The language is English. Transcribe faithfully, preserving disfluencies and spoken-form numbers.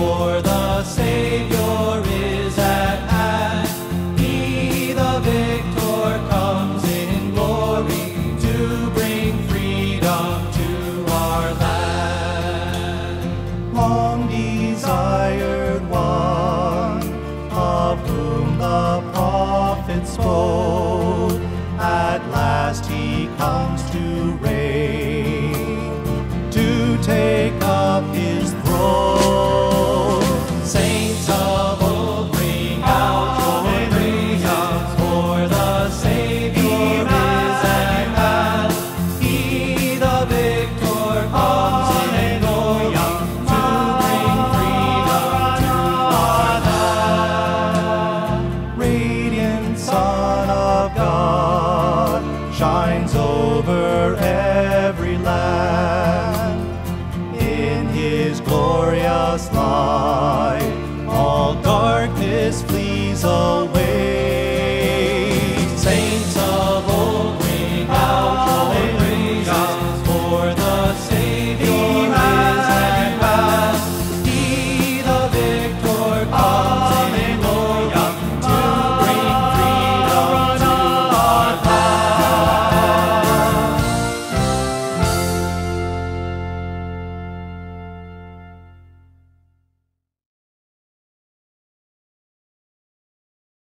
for the Savior is at hand. He, the victor, comes in glory to bring freedom to our land. Long desired one, of whom the prophet spoke, at last he comes to reign, to take up his throne. Saints of old, bring out your praises, for the Savior is at hand. He, the victor, comes in glory to bring freedom to our land. Radiant Son of God shines over every land. In his glorious light, all darkness flees away.